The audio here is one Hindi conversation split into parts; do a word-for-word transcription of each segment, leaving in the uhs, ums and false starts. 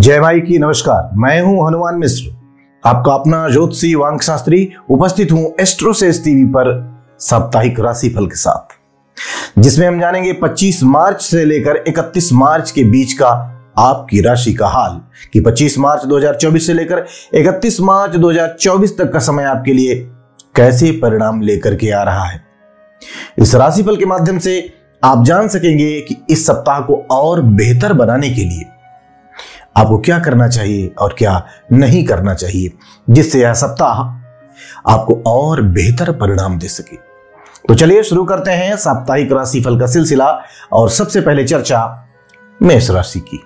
जय माई की नमस्कार। मैं हूं हनुमान मिश्र, आपका अपना ज्योतिषी वांग शास्त्री। उपस्थित हूं एस्ट्रोसेस टीवी पर साप्ताहिक राशिफल के साथ, जिसमें हम जानेंगे पच्चीस मार्च से लेकर इकतीस मार्च के बीच का आपकी राशि का हाल कि पच्चीस मार्च दो हज़ार चौबीस से लेकर इकतीस मार्च दो हज़ार चौबीस तक का समय आपके लिए कैसे परिणाम लेकर के आ रहा है। इस राशिफल के माध्यम से आप जान सकेंगे कि इस सप्ताह को और बेहतर बनाने के लिए आपको क्या करना चाहिए और क्या नहीं करना चाहिए, जिससे यह सप्ताह आपको और बेहतर परिणाम दे सके। तो चलिए शुरू करते हैं साप्ताहिक राशिफल का सिलसिला। और सबसे पहले चर्चा मेष राशि की।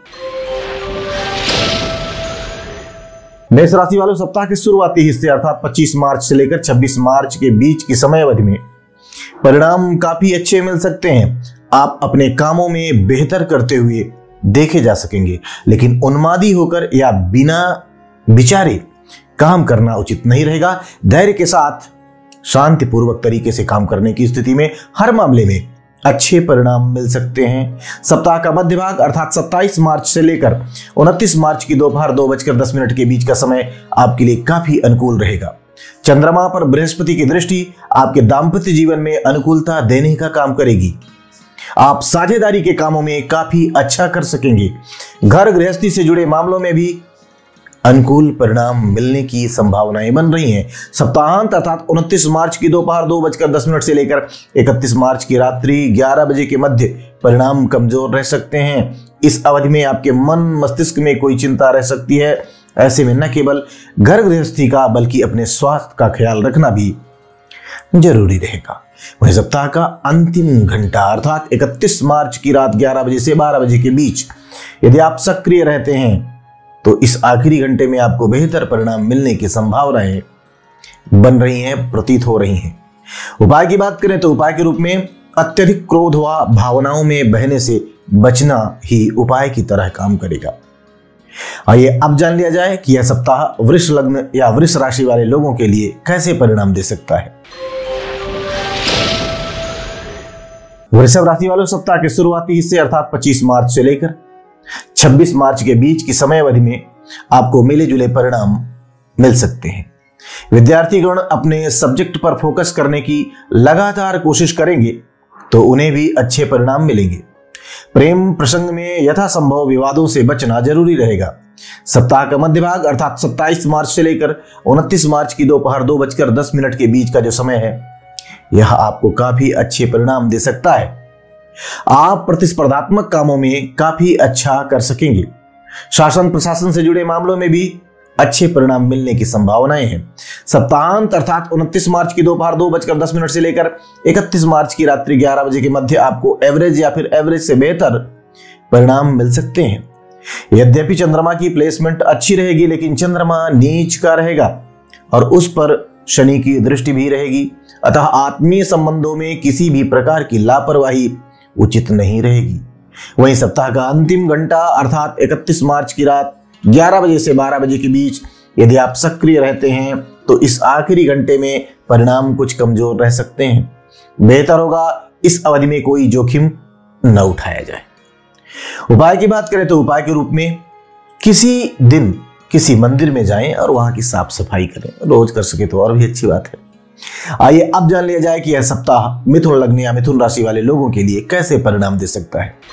मेष राशि वालों, सप्ताह के शुरुआती हिस्से अर्थात पच्चीस मार्च से लेकर छब्बीस मार्च के बीच की समय अवधि में परिणाम काफी अच्छे मिल सकते हैं। आप अपने कामों में बेहतर करते हुए देखे जा सकेंगे, लेकिन उन्मादी होकर या बिना विचारे काम करना उचित नहीं रहेगा। धैर्य के साथ शांतिपूर्वक तरीके से काम करने की स्थिति में हर मामले में अच्छे परिणाम मिल सकते हैं। सप्ताह का मध्य भाग अर्थात सत्ताईस मार्च से लेकर उनतीस मार्च की दोपहर दो बजकर दस मिनट के बीच का समय आपके लिए काफी अनुकूल रहेगा। चंद्रमा पर बृहस्पति की दृष्टि आपके दाम्पत्य जीवन में अनुकूलता देने का काम करेगी। आप साझेदारी के कामों में काफी अच्छा कर सकेंगे। घर गृहस्थी से जुड़े मामलों में भी अनुकूल परिणाम मिलने की संभावनाएं बन रही हैं। सप्ताहांत अर्थात उनतीस मार्च की दोपहर दो बजकर दस मिनट से लेकर इकतीस मार्च की रात्रि ग्यारह बजे के मध्य परिणाम कमजोर रह सकते हैं। इस अवधि में आपके मन मस्तिष्क में कोई चिंता रह सकती है। ऐसे में न केवल घर गृहस्थी का बल्कि अपने स्वास्थ्य का ख्याल रखना भी जरूरी रहेगा। वही सप्ताह का अंतिम घंटा अर्थात इकतीस मार्च की रात ग्यारह बजे से बारह बजे के बीच यदि आप सक्रिय रहते हैं तो इस आखिरी घंटे में आपको बेहतर परिणाम मिलने की संभावनाएं बन रही हैं, प्रतीत हो रही हैं। उपाय की बात करें तो उपाय के रूप में अत्यधिक क्रोध व भावनाओं में बहने से बचना ही उपाय की तरह काम करेगा। आइए अब जान लिया जाए कि यह सप्ताह वृष लग्न या वृष राशि वाले लोगों के लिए कैसे परिणाम दे सकता है। वृषभ राशि वालों, सप्ताह के शुरुआती हिस्से अर्थात पच्चीस मार्च से लेकर छब्बीस मार्च के बीच की समय अवधि में आपको मिले जुले परिणाम मिल सकते हैं। विद्यार्थीगण अपने सब्जेक्ट पर फोकस करने की लगातार कोशिश करेंगे तो उन्हें भी अच्छे परिणाम मिलेंगे। प्रेम प्रसंग में यथासंभव विवादों से बचना जरूरी रहेगा। सप्ताह का मध्य भाग अर्थात सत्ताईस मार्च से लेकर उनतीस मार्च की दोपहर दो बजकर दस मिनट के बीच का जो समय है, यह आपको काफी अच्छे परिणाम दे सकता है। आप प्रतिस्पर्धात्मक कामों में काफी अच्छा कर सकेंगे। शासन प्रशासन से जुड़े मामलों में भी अच्छे परिणाम मिलने की संभावनाएं हैं। सप्ताहांत अर्थात उनतीस मार्च की दोपहर दो बजकर दस मिनट से लेकर इकतीस मार्च की रात्रि ग्यारह बजे के मध्य आपको एवरेज या फिर एवरेज से बेहतर परिणाम मिल सकते हैं। यद्यपि चंद्रमा की प्लेसमेंट अच्छी रहेगी, लेकिन चंद्रमा नीच का रहेगा और उस पर शनि की दृष्टि भी रहेगी। अतः आत्मीय संबंधों में किसी भी प्रकार की लापरवाही उचित नहीं रहेगी। वहीं सप्ताह का अंतिम घंटा अर्थात इकतीस मार्च की रात ग्यारह बजे से बारह बजे के बीच यदि आप सक्रिय रहते हैं तो इस आखिरी घंटे में परिणाम कुछ कमजोर रह सकते हैं। बेहतर होगा इस अवधि में कोई जोखिम न उठाया जाए। उपाय की बात करें तो उपाय के रूप में किसी दिन किसी मंदिर में जाएं और वहां की साफ सफाई करें। रोज कर सके तो और भी अच्छी बात है। आइए अब जान लिया जाए कि यह सप्ताह मिथुन लग्न या मिथुन राशि वाले लोगों के लिए कैसे परिणाम दे सकता है।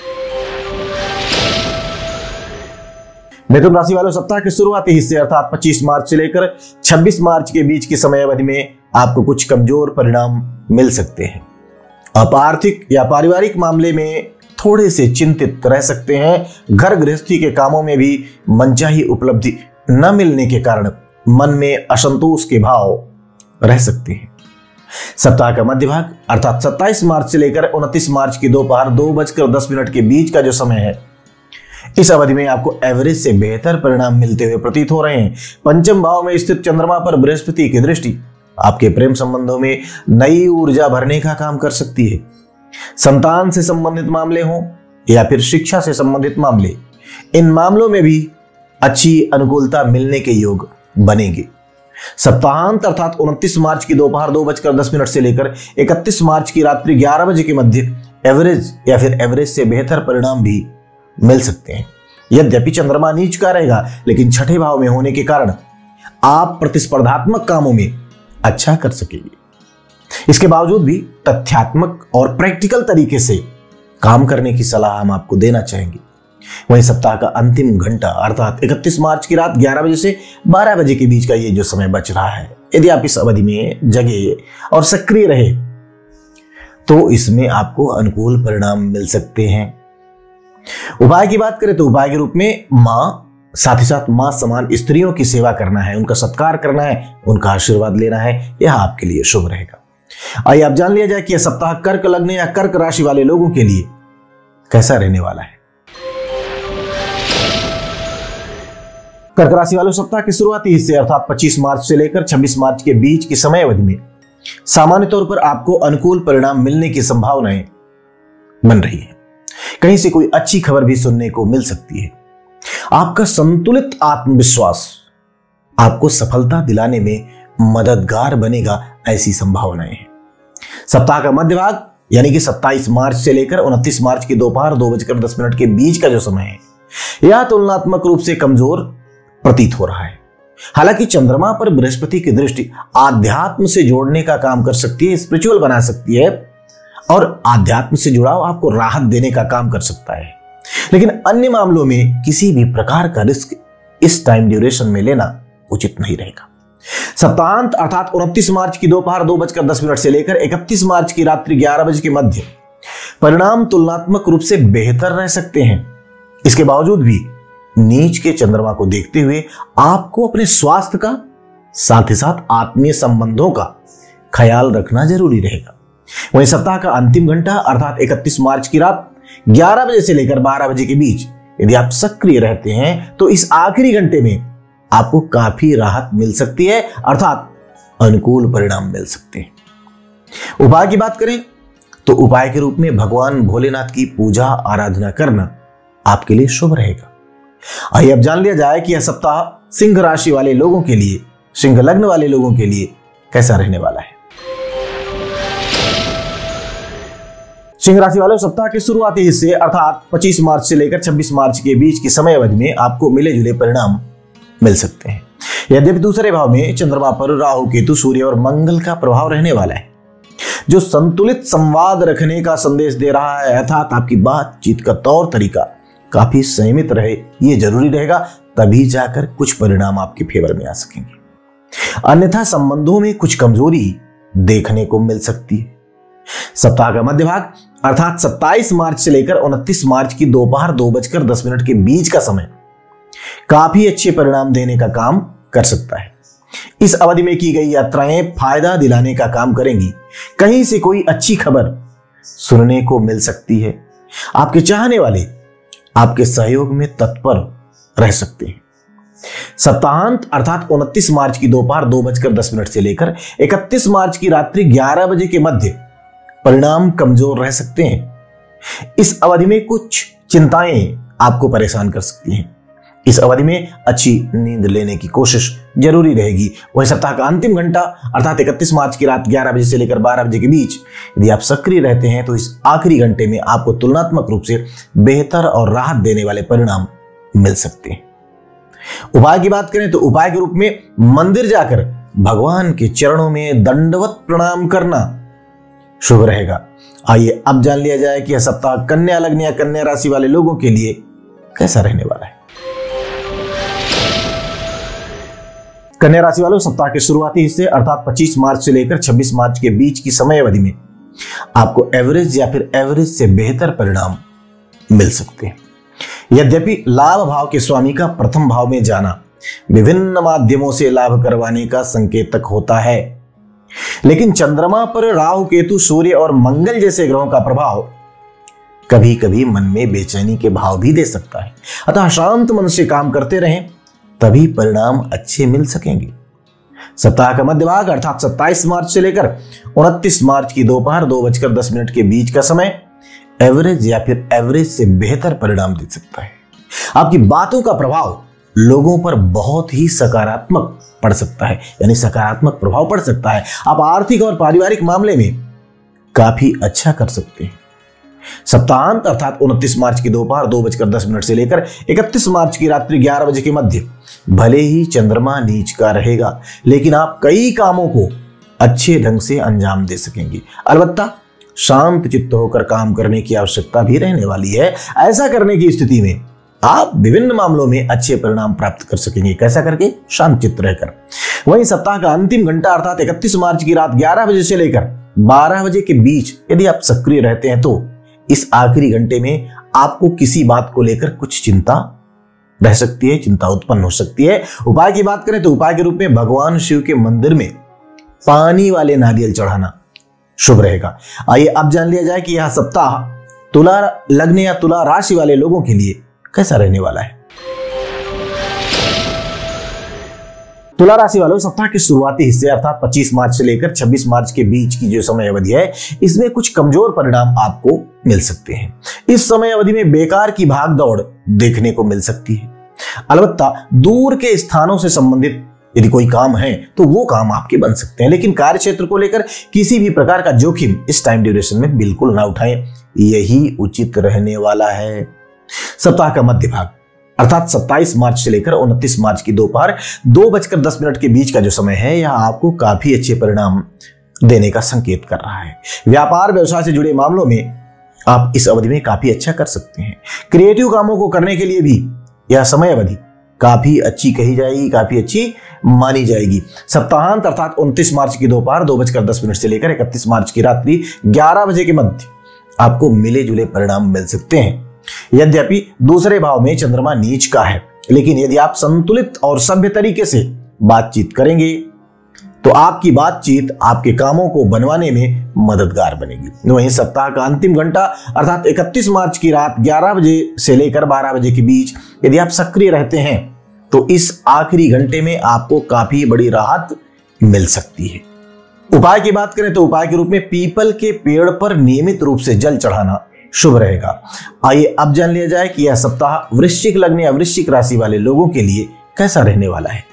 मिथुन राशि वालों, सप्ताह के शुरुआती हिस्से अर्थात पच्चीस मार्च से लेकर छब्बीस मार्च के बीच की समय अवधि में आपको कुछ कमजोर परिणाम मिल सकते हैं। आप आर्थिक या पारिवारिक मामले में थोड़े से चिंतित रह सकते हैं। घर गृहस्थी के कामों में भी मनचाही उपलब्धि न मिलने के कारण मन में असंतोष के भाव रह सकते हैं। सप्ताह का मध्य भाग अर्थात सत्ताईस मार्च से लेकर उनतीस मार्च की दोपहर दो बजकर दस मिनट के बीच का जो समय है, इस अवधि में आपको एवरेज से बेहतर परिणाम मिलते हुए प्रतीत हो रहे हैं। पंचम भाव में स्थित चंद्रमा पर बृहस्पति की दृष्टि आपके प्रेम संबंधों में नई ऊर्जा भरने का काम कर सकती है। संतान से संबंधित मामले हों या फिर शिक्षा से संबंधित मामले, इन मामलों में भी अच्छी अनुकूलता मिलने के योग बनेंगे। सप्ताहांत अर्थात उनतीस मार्च की दोपहर दो बजकर दस मिनट से लेकर इकतीस मार्च की रात्रि ग्यारह बजे के मध्य एवरेज या फिर एवरेज से बेहतर परिणाम भी मिल सकते हैं। यद्यपि चंद्रमा नीच का रहेगा, लेकिन छठे भाव में होने के कारण आप प्रतिस्पर्धात्मक कामों में अच्छा कर सकेंगे। इसके बावजूद भी तथ्यात्मक और प्रैक्टिकल तरीके से काम करने की सलाह हम आपको देना चाहेंगे। वहीं सप्ताह का अंतिम घंटा अर्थात इकतीस मार्च की रात ग्यारह बजे से बारह बजे के बीच का ये जो समय बच रहा है, यदि आप इस अवधि में जगे और सक्रिय रहे तो इसमें आपको अनुकूल परिणाम मिल सकते हैं। उपाय की बात करें तो उपाय के रूप में मां, साथ ही साथ मां समान स्त्रियों की सेवा करना है, उनका सत्कार करना है, उनका आशीर्वाद लेना है, यह आपके लिए शुभ रहेगा। आइए आप जान लिया जाए कि यह सप्ताह कर्क लग्न या कर्क राशि वाले लोगों के लिए कैसा रहने वाला है। कर्क राशि वालों, सप्ताह के शुरुआती हिस्से अर्थात पच्चीस मार्च से लेकर छब्बीस मार्च के बीच की समय अवधि में सामान्य तौर पर आपको अनुकूल परिणाम मिलने की संभावनाएं बन रही है। कहीं से कोई अच्छी खबर भी सुनने को मिल सकती है। आपका संतुलित आत्मविश्वास आपको सफलता दिलाने में मददगार बनेगा, ऐसी संभावनाएं हैं। सप्ताह का मध्य भाग यानी कि सत्ताईस मार्च से लेकर उनतीस मार्च की दोपहर दो बजकर दस मिनट के बीच का जो समय है, यह तुलनात्मक रूप से कमजोर प्रतीत हो रहा है। हालांकि चंद्रमा पर बृहस्पति की दृष्टि आध्यात्म से जोड़ने का काम कर सकती है, स्पिरिचुअल बना सकती है और आध्यात्म से जुड़ाव आपको राहत देने का काम कर सकता है। लेकिन अन्य मामलों में किसी भी प्रकार का रिस्क इस टाइम ड्यूरेशन में लेना उचित नहीं रहेगा। सप्ताहांत अर्थात उनतीस मार्च की दोपहर दो बजकर दस मिनट से लेकर इकतीस मार्च की रात्रि ग्यारह बजे के मध्य परिणाम तुलनात्मक रूप से बेहतर रह सकते हैं। इसके बावजूद भी नीच के चंद्रमा को देखते हुए आपको अपने स्वास्थ्य का, साथ ही साथ आत्मीय संबंधों का ख्याल रखना जरूरी रहेगा। वहीं सप्ताह का अंतिम घंटा अर्थात इकतीस मार्च की रात ग्यारह बजे से लेकर बारह बजे के बीच यदि आप सक्रिय रहते हैं तो इस आखिरी घंटे में आपको काफी राहत मिल सकती है, अर्थात अनुकूल परिणाम मिल सकते हैं। उपाय की बात करें तो उपाय के रूप में भगवान भोलेनाथ की पूजा आराधना करना आपके लिए शुभ रहेगा। आइए अब जान लिया जाए कि यह सप्ताह सिंह राशि वाले लोगों के लिए, सिंह लग्न वाले लोगों के लिए कैसा रहने वाला है। सिंह राशि वालों, सप्ताह के शुरुआती हिस्से अर्थात पच्चीस मार्च से लेकर छब्बीस मार्च के बीच की समय अवधि में आपको मिले जुले परिणाम मिल सकते हैं। यद्यपि दूसरे भाव में चंद्रमा पर राहु, केतु, सूर्य और मंगल का प्रभाव रहने वाला है, जो संतुलित संवाद रखने का संदेश दे रहा है, अर्थात आपकी बातचीत का तौर तरीका काफी संयमित रहे, यह जरूरी रहेगा, तभी जाकर कुछ परिणाम आपके फेवर में आ सकेंगे। अन्यथा संबंधों में कुछ कमजोरी देखने को मिल सकती है। सप्ताह का मध्य भाग अर्थात सत्ताईस मार्च से लेकर उनतीस मार्च की दोपहर दो बजकर दस मिनट के बीच का समय काफी अच्छे परिणाम देने का काम कर सकता है। इस अवधि में की गई यात्राएं फायदा दिलाने का काम करेंगी। कहीं से कोई अच्छी खबर सुनने को मिल सकती है। आपके चाहने वाले आपके सहयोग में तत्पर रह सकते हैं। सप्ताहांत अर्थात उनतीस मार्च की दोपहर दो बजकर दस मिनट से लेकर इकतीस मार्च की रात्रि ग्यारह बजे के मध्य परिणाम कमजोर रह सकते हैं। इस अवधि में कुछ चिंताएं आपको परेशान कर सकती हैं। इस अवधि में अच्छी नींद लेने की कोशिश जरूरी रहेगी। वही सप्ताह का अंतिम घंटा अर्थात इकतीस मार्च की रात ग्यारह बजे से लेकर बारह बजे के बीच यदि आप सक्रिय रहते हैं तो इस आखिरी घंटे में आपको तुलनात्मक रूप से बेहतर और राहत देने वाले परिणाम मिल सकते हैं। उपाय की बात करें तो उपाय के रूप में मंदिर जाकर भगवान के चरणों में दंडवत प्रणाम करना शुभ रहेगा। आइए अब जान लिया जाए कि यह सप्ताह कन्या लग्न या कन्या राशि वाले लोगों के लिए कैसा रहने वाला है। कन्या राशि वालों, सप्ताह के शुरुआती हिस्से अर्थात पच्चीस मार्च से लेकर छब्बीस मार्च के बीच की समय अवधि में आपको एवरेज या फिर एवरेज से बेहतर परिणाम मिल सकते हैं। यद्यपि लाभ भाव के स्वामी का प्रथम भाव में जाना विभिन्न माध्यमों से लाभ करवाने का संकेतक होता है, लेकिन चंद्रमा पर राहु, केतु, सूर्य और मंगल जैसे ग्रहों का प्रभाव कभी कभी मन में बेचैनी के भाव भी दे सकता है। अतः शांत मन से काम करते रहें, तभी परिणाम अच्छे मिल सकेंगे। सप्ताह का मध्य भाग अर्थात सत्ताईस मार्च से लेकर उनतीस मार्च की दोपहर दो बजकर दस मिनट के बीच का समय एवरेज या फिर एवरेज से बेहतर परिणाम दे सकता है। आपकी बातों का प्रभाव लोगों पर बहुत ही सकारात्मक पड़ सकता है, यानी सकारात्मक प्रभाव पड़ सकता है। आप आर्थिक और पारिवारिक मामले में काफी अच्छा कर सकते हैं। सप्ताहांत अर्थात उनतीस मार्च की दोपहर दो बजकर दस मिनट से लेकर इकतीस मार्च की रात्रि ग्यारह बजे के मध्य भले ही चंद्रमा नीच का रहेगा, लेकिन आप कई कामों को अच्छे ढंग से अंजाम दे सकेंगे। अलबत्ता शांत चित्त होकर काम करने की आवश्यकता भी रहने वाली है। ऐसा करने की स्थिति में आप विभिन्न मामलों में अच्छे परिणाम प्राप्त कर सकेंगे। कैसा करके? शांत चित्त रहकर। वहीं सप्ताह का अंतिम घंटा अर्थात इकतीस मार्च की रात ग्यारह बजे से लेकर बारह बजे के बीच यदि आप सक्रिय रहते हैं तो इस आखिरी घंटे में आपको किसी बात को लेकर कुछ चिंता रह सकती है, चिंता उत्पन्न हो सकती है। उपाय की बात करें तो उपाय के रूप में भगवान शिव के मंदिर में पानी वाले नारियल चढ़ाना शुभ रहेगा। आइए अब जान लिया जाए कि यह सप्ताह तुला लग्न या तुला राशि वाले लोगों के लिए कैसा रहने वाला है। तुला राशि वालों, सप्ताह के शुरुआती हिस्से अर्थात पच्चीस मार्च से लेकर छब्बीस मार्च के बीच की जो समय अवधि है, इसमें कुछ कमजोर परिणाम आपको मिल सकते हैं। इस समय अवधि में बेकार की भागदौड़ देखने को मिल सकती है। अलबत्ता दूर के स्थानों से संबंधित यदि कोई काम है तो वो काम आपके बन सकते हैं, लेकिन कार्य क्षेत्र को लेकर किसी भी प्रकार का जोखिम इस टाइम ड्यूरेशन में बिल्कुल ना उठाएं, यही उचित रहने वाला है। सप्ताह का मध्य भाग अर्थात सत्ताईस मार्च से लेकर उनतीस मार्च की दोपहर दो बजकर दस मिनट के बीच का जो समय है, यह आपको काफी अच्छे परिणाम देने का संकेत कर रहा है। व्यापार व्यवसाय से जुड़े मामलों में आप इस अवधि में काफी अच्छा कर सकते हैं। क्रिएटिव कामों को करने के लिए भी यह समय अवधि काफी अच्छी कही जाएगी, काफी अच्छी मानी जाएगी। सप्ताहांत अर्थात उनतीस मार्च की दोपहर दो बजकर दस मिनट से लेकर इकतीस मार्च की रात्रि ग्यारह बजे के मध्य आपको मिले जुले परिणाम मिल सकते हैं। यद्यपि दूसरे भाव में चंद्रमा नीच का है, लेकिन यदि आप संतुलित और सभ्य तरीके से बातचीत करेंगे तो आपकी बातचीत आपके कामों को बनवाने में मददगार बनेगी। वहीं सप्ताह का अंतिम घंटा अर्थात इकतीस मार्च की रात ग्यारह बजे से लेकर बारह बजे के बीच यदि आप सक्रिय रहते हैं तो इस आखिरी घंटे में आपको काफी बड़ी राहत मिल सकती है। उपाय की बात करें तो उपाय के रूप में पीपल के पेड़ पर नियमित रूप से जल चढ़ाना शुभ रहेगा। आइए अब जान लिया जाए कि यह सप्ताह वृश्चिक लग्न या वृश्चिक राशि वाले लोगों के लिए कैसा रहने वाला है।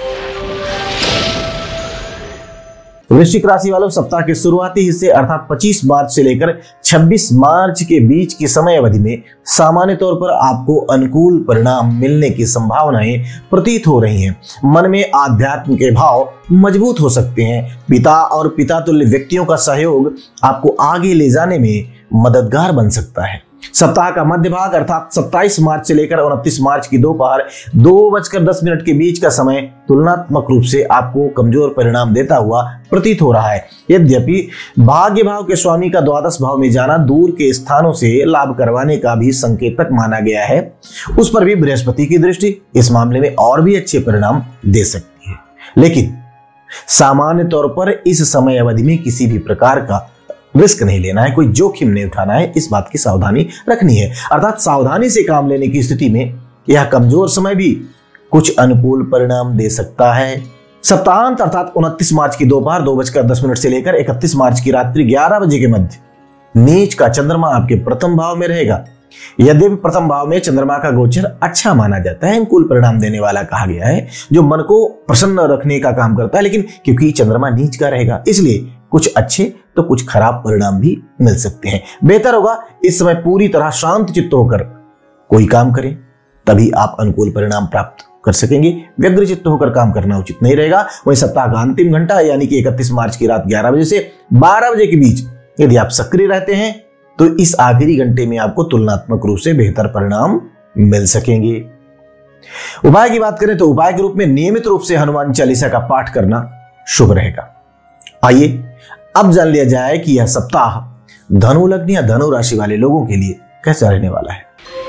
वृश्चिक राशि वालों, सप्ताह के शुरुआती हिस्से अर्थात पच्चीस मार्च से लेकर छब्बीस मार्च के बीच की समय अवधि में सामान्य तौर पर आपको अनुकूल परिणाम मिलने की संभावनाएं प्रतीत हो रही हैं। मन में आध्यात्म के भाव मजबूत हो सकते हैं। पिता और पिता तुल्य व्यक्तियों का सहयोग आपको आगे ले जाने में मददगार बन सकता है। सप्ताह का मध्य भाग अर्थात सत्ताईस मार्च से लेकर उनतीस मार्च की दोपहर दो बजकर दस मिनट के बीच का समय तुलनात्मक रूप से आपको कमजोर परिणाम देता हुआ प्रतीत हो रहा है। यद्यपि भाग्य भाव के स्वामी का द्वादश भाव में जाना दूर के स्थानों से लाभ करवाने का भी संकेतक माना गया है, उस पर भी बृहस्पति की दृष्टि इस मामले में और भी अच्छे परिणाम दे सकती है। लेकिन सामान्य तौर पर इस समय अवधि में किसी भी प्रकार का रिस्क नहीं लेना है, कोई जोखिम नहीं उठाना है, इस बात की सावधानी रखनी है। अर्थात सावधानी से काम लेने की स्थिति में यह कमजोर समय भी कुछ अनुकूल परिणाम दे सकता है। सप्ताहांत अर्थात उनतीस मार्च की दोपहर दो बजकर दस मिनट से लेकर इकतीस मार्च की रात्रि ग्यारह बजे के मध्य नीच का चंद्रमा आपके प्रथम भाव में रहेगा। यद्यपि प्रथम भाव में चंद्रमा का गोचर अच्छा माना जाता है, अनुकूल परिणाम देने वाला कहा गया है, जो मन को प्रसन्न रखने का काम करता है, लेकिन क्योंकि चंद्रमा नीच का रहेगा इसलिए कुछ अच्छे तो कुछ खराब परिणाम भी मिल सकते हैं। बेहतर होगा इस समय पूरी तरह शांत चित्त होकर कोई काम करें, तभी आप अनुकूल परिणाम प्राप्त कर सकेंगे। व्यग्र चित्त होकर काम करना उचित नहीं रहेगा। वहीं सप्ताह का अंतिम घंटा यानी कि इकतीस मार्च की रात ग्यारह बजे से बारह बजे के बीच यदि आप सक्रिय रहते हैं तो इस आखिरी घंटे में आपको तुलनात्मक रूप से बेहतर परिणाम मिल सकेंगे। उपाय की बात करें तो उपाय के रूप में नियमित रूप से हनुमान चालीसा का पाठ करना शुभ रहेगा। आइए अब जान लिया जाए कि यह सप्ताह धनु लग्न या धनु राशि वाले लोगों के लिए कैसा रहने वाला है।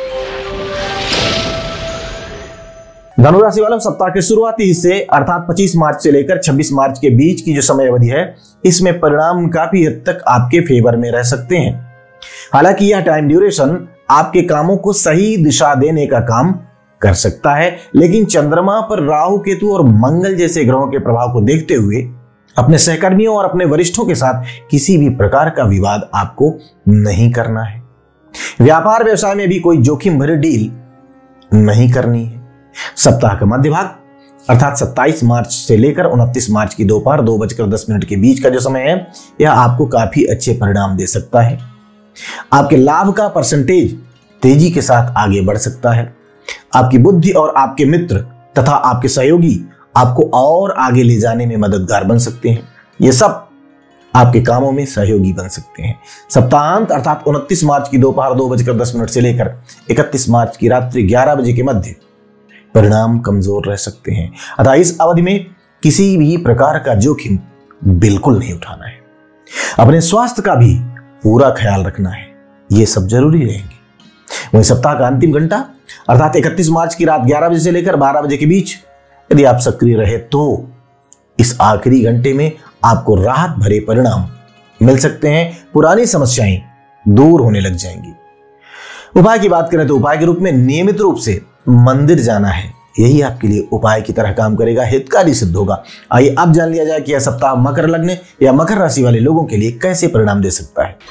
धनु राशि वालों, सप्ताह के शुरुआती हिस्से अर्थात पच्चीस मार्च से लेकर छब्बीस मार्च के बीच की जो समय अवधि है, इसमें परिणाम काफी हद तक आपके फेवर में रह सकते हैं। हालांकि यह टाइम ड्यूरेशन आपके कामों को सही दिशा देने का काम कर सकता है, लेकिन चंद्रमा पर राहु केतु और मंगल जैसे ग्रहों के प्रभाव को देखते हुए अपने सहकर्मियों और अपने वरिष्ठों के साथ किसी भी प्रकार का विवाद आपको नहीं करना है। व्यापार व्यवसाय में भी कोई जोखिम भरी डील नहीं करनी है। सप्ताह का मध्य भाग अर्थात सत्ताईस मार्च से लेकर उनतीस मार्च की दोपहर दो बजकर दस मिनट के बीच का जो समय है, यह आपको काफी अच्छे परिणाम दे सकता है। आपके लाभ का परसेंटेज तेजी के साथ आगे बढ़ सकता है। आपकी बुद्धि और आपके मित्र तथा आपके सहयोगी आपको और आगे ले जाने में मददगार बन सकते हैं। ये सब आपके कामों में सहयोगी बन सकते हैं। सप्ताहांत अर्थात उनतीस मार्च की दोपहर दो बजकर दस मिनट से लेकर इकतीस मार्च की रात्रि ग्यारह बजे के मध्य परिणाम कमजोर रह सकते हैं। अतः इस अवधि में किसी भी प्रकार का जोखिम बिल्कुल नहीं उठाना है। अपने स्वास्थ्य का भी पूरा ख्याल रखना है, ये सब जरूरी रहेंगे। वहीं सप्ताह का अंतिम घंटा अर्थात इकतीस मार्च की रात ग्यारह बजे से लेकर बारह बजे के बीच यदि आप सक्रिय रहे तो इस आखिरी घंटे में आपको राहत भरे परिणाम मिल सकते हैं। पुरानी समस्याएं दूर होने लग जाएंगी। उपाय की बात करें तो उपाय के रूप में नियमित रूप से मंदिर जाना है, यही आपके लिए उपाय की तरह काम करेगा, हितकारी सिद्ध होगा। आइए अब जान लिया जाए कि यह सप्ताह मकर लग्न या मकर राशि वाले लोगों के लिए कैसे परिणाम दे सकता है।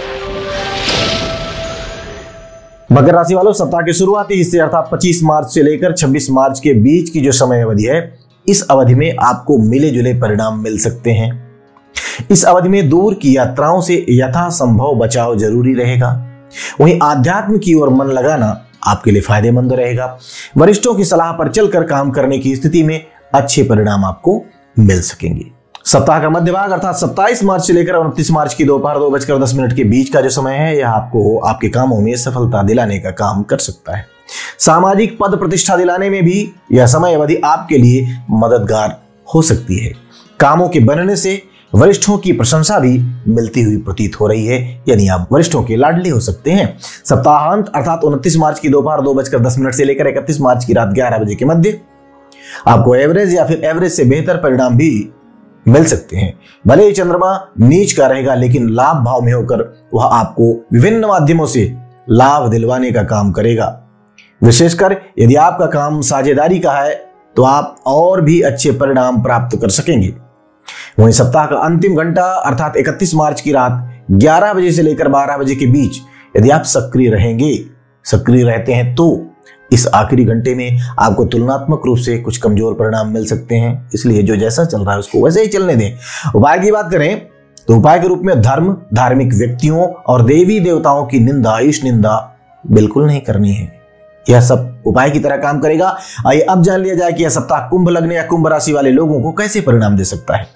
मकर राशि वालों, सप्ताह के शुरुआती हिस्से अर्थात पच्चीस मार्च से लेकर छब्बीस मार्च के बीच की जो समय अवधि है, इस अवधि में आपको मिले जुले परिणाम मिल सकते हैं। इस अवधि में दूर की यात्राओं से यथासंभव बचाव जरूरी रहेगा। वहीं आध्यात्म की ओर मन लगाना आपके लिए फायदेमंद रहेगा। वरिष्ठों की सलाह पर चलकर काम करने की स्थिति में अच्छे परिणाम आपको मिल सकेंगे। सप्ताह का मध्य भाग अर्थात सत्ताईस मार्च से लेकर उनतीस मार्च की दोपहर दो बजकर दस मिनट के बीच का जो समय है, यह आपको आपके कामों में सफलता दिलाने का काम कर सकता है। सामाजिक पद प्रतिष्ठा दिलाने में भी यह समय अवधि आपके लिए मददगार हो सकती है। कामों के बनने से वरिष्ठों की प्रशंसा भी मिलती हुई प्रतीत हो रही है, यानी आप वरिष्ठों के लाडले हो सकते हैं। सप्ताहांत अर्थात उनतीस मार्च की दोपहर दो बजकर दस मिनट से लेकर इकतीस मार्च की रात ग्यारह बजे के मध्य आपको एवरेज या फिर एवरेज से बेहतर परिणाम भी मिल सकते हैं। भले ही चंद्रमा नीच का रहेगा, लेकिन लाभ भाव में होकर वह आपको विभिन्न माध्यमों से लाभ दिलवाने का काम करेगा। विशेषकर यदि आपका काम साझेदारी का है तो आप और भी अच्छे परिणाम प्राप्त कर सकेंगे। वहीं सप्ताह का अंतिम घंटा अर्थात इकतीस मार्च की रात ग्यारह बजे से लेकर बारह बजे के बीच यदि आप सक्रिय रहेंगे सक्रिय रहते हैं तो इस आखिरी घंटे में आपको तुलनात्मक रूप से कुछ कमजोर परिणाम मिल सकते हैं। इसलिए जो जैसा चल रहा है उसको वैसे ही चलने दें। उपाय की बात करें तो उपाय के रूप में धर्म, धार्मिक व्यक्तियों और देवी देवताओं की निंदा, ईश निंदा बिल्कुल नहीं करनी है। यह सब उपाय की तरह काम करेगा। आइए अब जान लिया जाए कि यह सप्ताह कुंभ लग्न या कुंभ राशि वाले लोगों को कैसे परिणाम दे सकता है।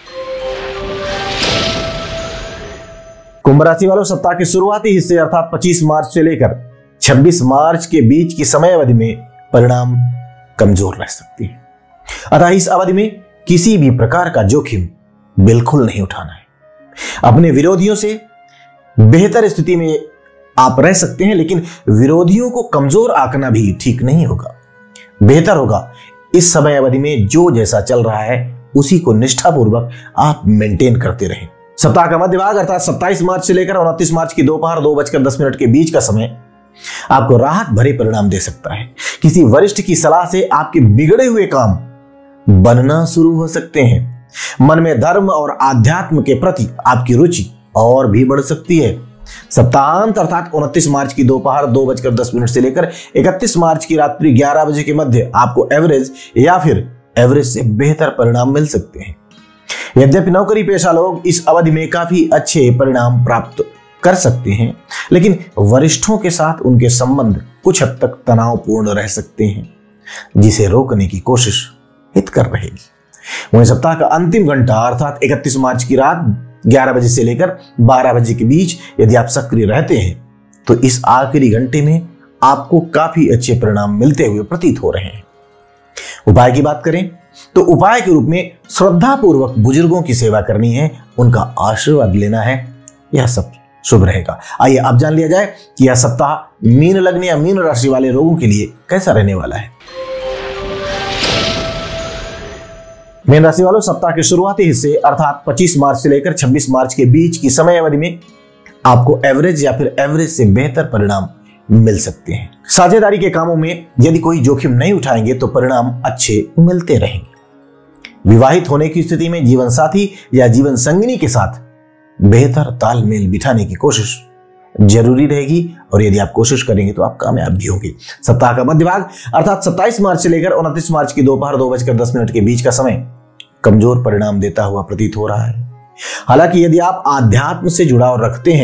कुंभ राशि वालों, सप्ताह के शुरुआती हिस्से अर्थात पच्चीस मार्च से लेकर छब्बीस मार्च के बीच की समय अवधि में परिणाम कमजोर रह सकती है। अतः इस अवधि में किसी भी प्रकार का जोखिम बिल्कुल नहीं उठाना है। अपने विरोधियों से बेहतर स्थिति में आप रह सकते हैं, लेकिन विरोधियों को कमजोर आंकना भी ठीक नहीं होगा। बेहतर होगा इस समय अवधि में जो जैसा चल रहा है उसी को निष्ठापूर्वक आप मेंटेन करते रहें। सप्ताह का मध्य भाग अर्थात सत्ताईस मार्च से लेकर उनतीस मार्च की दोपहर दो बजकर दस मिनट के बीच का समय आपको राहत भरे परिणाम दे सकता है। किसी वरिष्ठ की सलाह से आपके बिगड़े हुए काम बनना शुरू हो सकते हैं। मन में धर्म और आध्यात्म के प्रति आपकी रुचि और भी बढ़ सकती है। सप्ताहांत अर्थात उनतीस मार्च की दोपहर दो बजकर दस मिनट से लेकर इकतीस मार्च की रात्रि ग्यारह बजे के मध्य आपको एवरेज या फिर एवरेज से बेहतर परिणाम मिल सकते हैं। यद्यपि नौकरी पेशा लोग इस अवधि में काफी अच्छे परिणाम प्राप्त कर सकते हैं, लेकिन वरिष्ठों के साथ उनके संबंध कुछ हद तक तनावपूर्ण रह सकते हैं, जिसे रोकने की कोशिश हितकर रहेगी। वहीं सप्ताह का अंतिम घंटा अर्थात इकतीस मार्च की रात ग्यारह बजे से लेकर बारह बजे के बीच यदि आप सक्रिय रहते हैं तो इस आखिरी घंटे में आपको काफी अच्छे परिणाम मिलते हुए प्रतीत हो रहे हैं। उपाय की बात करें तो उपाय के रूप में श्रद्धा पूर्वक बुजुर्गों की सेवा करनी है, उनका आशीर्वाद लेना है, यह सब शुभ रहेगा। आइए अब जान लिया जाए कि यह सप्ताह मीन लग्न या मीन राशि वाले लोगों के लिए कैसा रहने वाला है। मीन राशि वालों, सप्ताह के शुरुआती हिस्से अर्थात पच्चीस मार्च से लेकर छब्बीस मार्च के बीच की समय अवधि में आपको एवरेज या फिर एवरेज से बेहतर परिणाम मिल सकते हैं। साझेदारी के कामों में यदि कोई जोखिम नहीं उठाएंगे तो परिणाम अच्छे मिलते रहेंगे। विवाहित होने की स्थिति में जीवन साथी या जीवन संगिनी के साथ बेहतर तालमेल बिठाने की कोशिश जरूरी रहेगी, और यदि आप कोशिश करेंगे तो आप कामयाब भी होंगे। सप्ताह का मध्य भाग अर्थात सत्ताईस मार्च से लेकर उनतीस मार्च की दोपहर दो बजकर दस मिनट के बीच का समय कमजोर परिणाम देता हुआ प्रतीत हो रहा है। हालांकि यदि आप आध्यात्म से जुड़ाव रखते हैं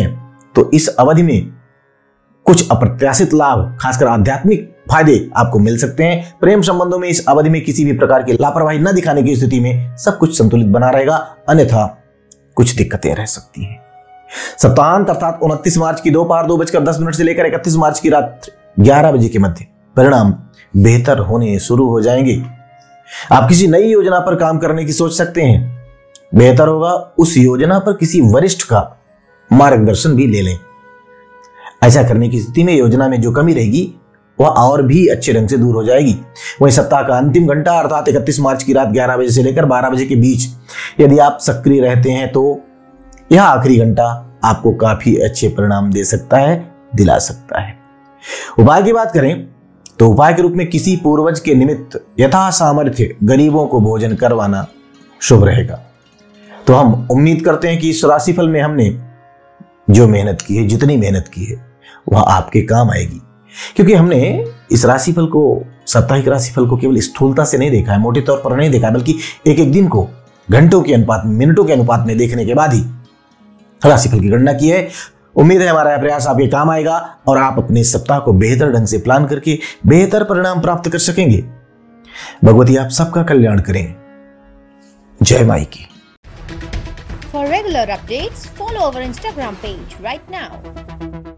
तो इस अवधि में कुछ अप्रत्याशित लाभ, खासकर आध्यात्मिक फायदे आपको मिल सकते हैं। प्रेम संबंधों में इस अवधि में किसी भी प्रकार की लापरवाही न दिखाने की स्थिति में सब कुछ संतुलित बना रहेगा, अन्यथा कुछ दिक्कतें रह सकती हैं। सप्ताहांत अर्थात उनतीस मार्च की दोपहर दो बजकर दस मिनट से लेकर इकतीस मार्च की रात ग्यारह बजे के मध्य परिणाम बेहतर होने शुरू हो जाएंगे। आप किसी नई योजना पर काम करने की सोच सकते हैं। बेहतर होगा उस योजना पर किसी वरिष्ठ का मार्गदर्शन भी ले लें। ऐसा करने की स्थिति में योजना में जो कमी रहेगी वह और भी अच्छे ढंग से दूर हो जाएगी। वहीं सप्ताह का अंतिम घंटा अर्थात इकतीस मार्च की रात ग्यारह बजे से लेकर बारह बजे के बीच यदि आप सक्रिय रहते हैं तो यह आखिरी घंटा आपको काफी अच्छे परिणाम दे सकता है, दिला सकता है। उपाय की बात करें तो उपाय के रूप में किसी पूर्वज के निमित्त यथा सामर्थ्य गरीबों को भोजन करवाना शुभ रहेगा। तो हम उम्मीद करते हैं कि इस राशिफल में हमने जो मेहनत की है, जितनी मेहनत की है, वह आपके काम आएगी। क्योंकि हमने इस राशिफल को, साप्ताहिक राशिफल को केवल स्थूलता से नहीं देखा है, मोटे तौर पर नहीं देखा है, बल्कि एक एक दिन को घंटों के अनुपात में, मिनटों के अनुपात में देखने के बाद ही राशिफल की गणना की है। उम्मीद है हमारा प्रयास आपके काम आएगा और आप अपने सप्ताह को बेहतर ढंग से प्लान करके बेहतर परिणाम प्राप्त कर सकेंगे। भगवती आप सबका कल्याण करें। जय माई की। For regular updates, follow our Instagram page right now.